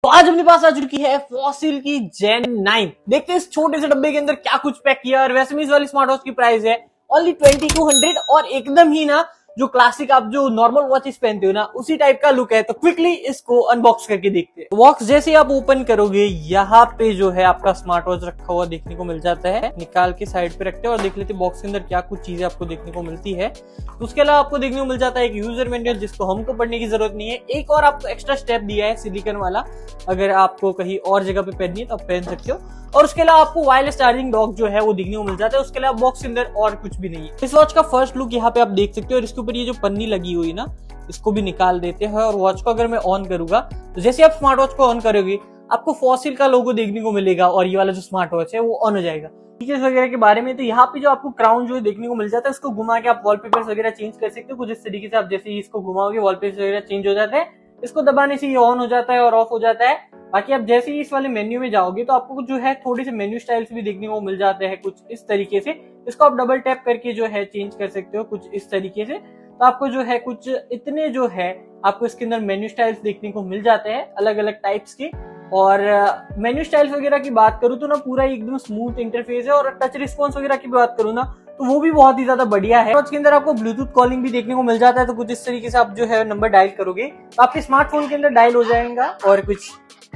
तो आज अपने पास आ चुकी है फॉसिल की जेन 9। देखते हैं इस छोटे से डब्बे के अंदर क्या कुछ पैक किया। और वैसे में इस वाली स्मार्ट वॉच की प्राइस है ओनली 2200 और एकदम ही ना जो क्लासिक आप जो नॉर्मल वॉचेस पहनते हो ना उसी टाइप का लुक है। तो क्विकली इसको अनबॉक्स करके देखते हैं। बॉक्स जैसे आप ओपन करोगे यहाँ पे जो है आपका स्मार्ट वॉच रखा हुआ देखने को मिल जाता है। निकाल के साइड पे रखते हैं और देख लेते हैं बॉक्स के अंदर क्या कुछ चीजें आपको देखने को मिलती है। तो उसके अलावा आपको देखने को मिल जाता है एक यूजर मैनुअल जिसको हमको पढ़ने की जरूरत नहीं है। एक और आपको एक्स्ट्रा स्टेप दिया है सिलिकॉन वाला, अगर आपको कहीं और जगह पे पहननी है तो आप पहन सकते हो। और उसके अलावा आपको वायरलेस चार्जिंग डॉक जो है वो दिखने को मिल जाता है। उसके अलावा बॉक्स के अंदर और कुछ भी नहीं है। इस वॉच का फर्स्ट लुक यहाँ पे आप देख सकते हो और इसके ऊपर ये जो पन्नी लगी हुई ना इसको भी निकाल देते हैं। और वॉच को अगर मैं ऑन करूंगा तो जैसे आप स्मार्ट वॉच को ऑन करोगे आपको फॉसिल का लोगो देखने को मिलेगा और ये वाला जो स्मार्ट वॉच है वो ऑन हो जाएगा। फीचर्स वगैरह के बारे में तो यहाँ पे जो आपको क्राउन जो देखने को मिल जाता है इसको घुमा के आप वॉलपेपर्स वगैरह चेंज कर सकते हो। कुछ इस तरीके से आप जैसे इसको घुमाओगे वॉलपेपर्स वगैरह चेंज हो जाते हैं। इसको दबाने से ये ऑन हो जाता है और ऑफ हो जाता है। बाकी आप जैसे ही इस वाले मेन्यू में जाओगे तो आपको जो है थोड़ी सी मेन्यू स्टाइल्स भी देखने को मिल जाते हैं कुछ इस तरीके से। इसको आप डबल टैप करके जो है चेंज कर सकते हो कुछ इस तरीके से। तो आपको जो है कुछ इतने जो है आपको इसके अंदर मेन्यू स्टाइल्स देखने को मिल जाते हैं अलग अलग टाइप्स के। और मेन्यू स्टाइल्स वगैरह की बात करूँ तो ना पूरा एकदम स्मूथ इंटरफेस है। और टच रिस्पॉन्स वगैरह की बात करूँ ना तो वो भी बहुत ही ज्यादा बढ़िया है। उसके अंदर आपको ब्लूटूथ कॉलिंग भी देखने को मिल जाता है। तो कुछ इस तरीके से आप जो है नंबर डायल करोगे तो आपके स्मार्टफोन के अंदर डायल हो जाएगा और कुछ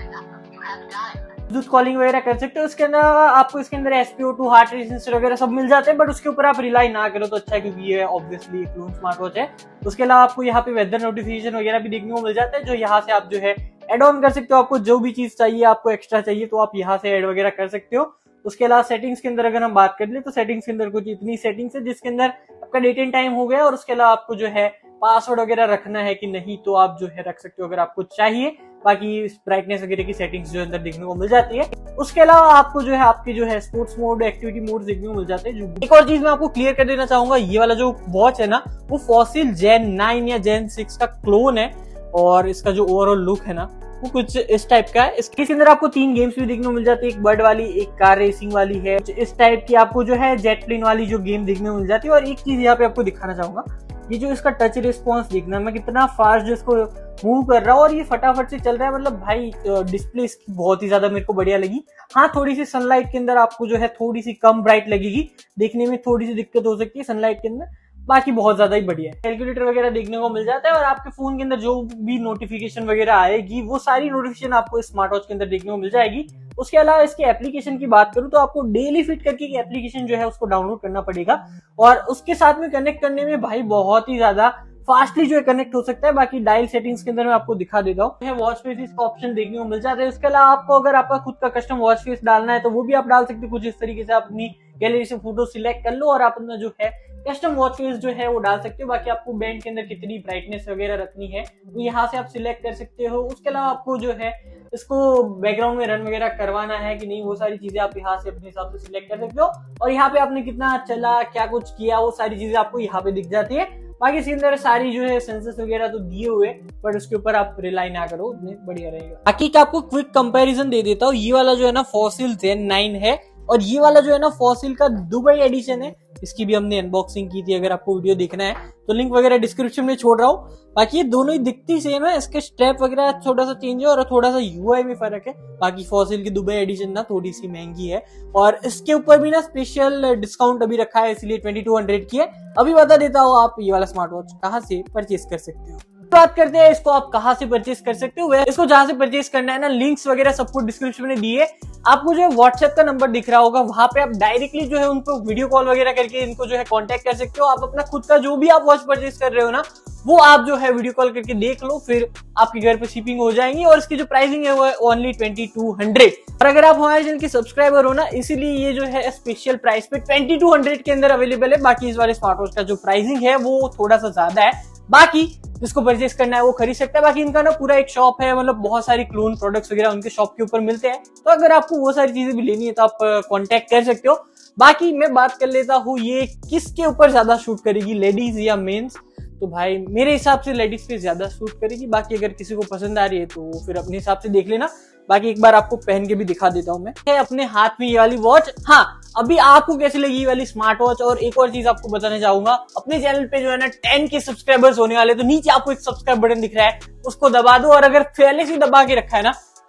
ब्लूटूथ कॉलिंग वगैरह कर सकते हो। उसके अंदर आपको इसके अंदर SpO2 हार्ट रेट सेंसर वगैरह सब मिल जाते हैं। बट उसके ऊपर आप रिलाई ना करो तो अच्छा है क्योंकि ये ऑब्वियसली एक क्लोन स्मार्ट वॉच है। उसके अलावा आपको यहाँ पे वेदर नोटिफिकेशन वगैरह भी देखने को मिल जाता है जो यहाँ से आप जो है एड ऑन कर सकते हो। आपको जो भी चीज चाहिए आपको एक्स्ट्रा चाहिए तो आप यहाँ से ऐड वगैरह कर सकते हो। उसके अलावा सेटिंग्स के अंदर अगर हम बात कर ले तो सेटिंग्स के अंदर कुछ इतनी सेटिंग्स है जिसके अंदर आपका डेट एंड टाइम हो गया। और उसके अलावा आपको जो है पासवर्ड वगैरह रखना है कि नहीं तो आप जो है रख सकते हो अगर आपको चाहिए। बाकी ब्राइटनेस वगैरह की सेटिंग्स जो अंदर देखने को मिल जाती है। उसके अलावा आपको जो है आपके जो है स्पोर्ट्स मोड एक्टिविटी मोड देखने को मिल जाते हैं। एक और चीज मैं आपको क्लियर कर देना चाहूंगा, ये वाला जो वॉच है ना वो फॉसिल जेन 9 या जेन 6 का क्लोन है। और इसका जो ओवरऑल लुक है ना वो कुछ इस टाइप का है। इसके अंदर आपको 3 गेम्स भी देखने को मिल जाती है, एक बर्ड वाली, एक कार रेसिंग वाली है। इस टाइप की आपको जो है जेट प्लेन वाली जो गेम देखने को मिल जाती है। और एक चीज यहाँ पे आपको दिखाना चाहूंगा, ये जो इसका टच रिस्पॉन्स देखना, मैं कितना फास्ट जो इसको मूव कर रहा हूँ और ये फटाफट से चल रहा है। मतलब भाई डिस्प्ले इसकी बहुत ही ज्यादा मेरे को बढ़िया लगी। हाँ थोड़ी सी सनलाइट के अंदर आपको जो है थोड़ी सी कम ब्राइट लगेगी, देखने में थोड़ी सी दिक्कत हो सकती है सनलाइट के अंदर, बाकी बहुत ज्यादा ही बढ़िया है। कैलकुलेटर वगैरह देखने को मिल जाता है। और आपके फोन के अंदर जो भी नोटिफिकेशन वगैरह आएगी वो सारी नोटिफिकेशन आपको स्मार्ट वॉच के अंदर देखने को मिल जाएगी। उसके अलावा इसके एप्लीकेशन की बात करूं तो आपको डेली फिट करके एप्लीकेशन जो है उसको डाउनलोड करना पड़ेगा। और उसके साथ में कनेक्ट करने में भाई बहुत ही ज्यादा फास्टली जो है कनेक्ट हो सकता है। बाकी डायल सेटिंग्स के अंदर मैं आपको दिखा देता हूँ। वॉच फेस का ऑप्शन देखने को मिल जाता है। उसके अलावा आपको अगर आपका खुद का कस्टम वॉच फेस डालना है तो वो भी आप डाल सकते हो। कुछ इस तरीके से आप अपनी गैलरी से फोटो सिलेक्ट कर लो और आप अपना जो है कस्टम वॉच फेस जो है वो डाल सकते हो। बाकी आपको बैंड के अंदर कितनी ब्राइटनेस वगैरह रखनी है तो यहाँ से आप सिलेक्ट कर सकते हो। उसके अलावा आपको जो है इसको बैकग्राउंड में रन वगैरह करवाना है कि नहीं वो सारी चीजें आप यहाँ से अपने हिसाब से सिलेक्ट कर सकते हो। और यहाँ पे आपने कितना चला क्या कुछ किया वो सारी चीजें आपको यहाँ पे दिख जाती है। बाकी इसके अंदर सारी जो है सेंसर्स वगैरह तो दिए हुए बट उसके ऊपर आप रिलाई ना करो, उतने बढ़िया रहेगा। बाकी का आपको क्विक कंपैरिजन दे देता हूँ। ये वाला जो है ना फॉसिल जेन 9 है और ये वाला जो है ना फॉसिल का दुबई एडिशन है। इसकी भी हमने अनबॉक्सिंग की थी, अगर आपको वीडियो देखना है तो लिंक वगैरह डिस्क्रिप्शन में छोड़ रहा हूँ। बाकी ये दोनों ही दिखती सेम है, इसके स्ट्रैप वगैरह थोड़ा सा चेंज है और थोड़ा सा यूआई में फर्क है। बाकी फॉसिल की दुबई एडिशन ना थोड़ी सी महंगी है और इसके ऊपर भी ना स्पेशल डिस्काउंट अभी रखा है इसलिए 2200 की है। अभी बता देता हूँ आप ये वाला स्मार्ट वॉच कहाँ से परचेस कर सकते हो। बात करते हैं इसको आप कहाँ से परचेस कर सकते हो। इसको जहां से परचेस करना है ना लिंक्स वगैरह सबको डिस्क्रिप्शन में दिए। आपको जो है व्हाट्सएप का नंबर दिख रहा होगा, वहां पे आप डायरेक्टली जो है उनको वीडियो कॉल वगैरह करके इनको जो है कांटेक्ट कर सकते हो। आप अपना खुद का जो भी आप वॉच परचेस कर रहे हो ना वो आप जो है वीडियो कॉल करके देख लो, फिर आपके घर पे शिपिंग हो जाएंगी। और इसकी जो प्राइसिंग है वो है ओनली 2200। और अगर आप हमारे चैनल के सब्सक्राइबर हो ना इसीलिए ये जो है स्पेशल प्राइस पे 2200 के अंदर अवेलेबल है। बाकी इस वाले स्मार्ट वॉच का जो प्राइसिंग है वो थोड़ा सा ज्यादा है, बाकी जिसको परचेस करना है वो खरीद सकता है। बाकी इनका ना पूरा एक शॉप है, मतलब बहुत सारी क्लोन प्रोडक्ट्स वगैरह उनके शॉप के ऊपर मिलते हैं। तो अगर आपको वो सारी चीजें भी लेनी है तो आप कांटेक्ट कर सकते हो। बाकी मैं बात कर लेता हूँ ये किसके ऊपर ज्यादा शूट करेगी, लेडीज या मेंस। तो भाई मेरे हिसाब से लेडीज पे ज्यादा सूट करेगी। बाकी अगर किसी को पसंद आ रही है तो फिर अपने हिसाब से देख लेना। बाकी एक बार आपको पहन के भी दिखा देता हूँ मैं अपने हाथ में ये वाली वॉच। हाँ अभी आपको कैसी लगी ये वाली स्मार्ट वॉच। और एक और चीज आपको बताना चाहूंगा, अपने चैनल पे जो है ना 10 के सब्सक्राइबर्स होने वाले, तो नीचे आपको एक सब्सक्राइब बटन दिख रहा है उसको दबा दो। और अगर पहले से दबा के रखा है ना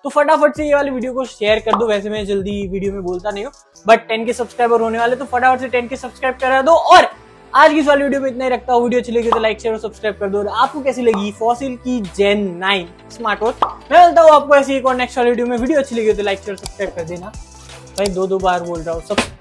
तो फटाफट से ये वाली वीडियो को शेयर कर दो। वैसे मैं जल्दी वीडियो में बोलता नहीं हूँ, बट 10 के सब्सक्राइबर होने वाले, तो फटाफट से 10 के सब्सक्राइब करा दो। और आज की इस वाली वीडियो में इतना ही रखता हूँ। वीडियो अच्छी लगी तो लाइक शेयर और सब्सक्राइब कर दो। और आपको कैसी लगी फॉसिल की Gen 9 स्मार्ट वॉच, मैं बोलता हूँ आपको ऐसी एक और नेक्स्ट वाली वीडियो में। वीडियो अच्छी लगी तो लाइक शेयर सब्सक्राइब कर देना भाई, दो बार बोल रहा हूँ सब।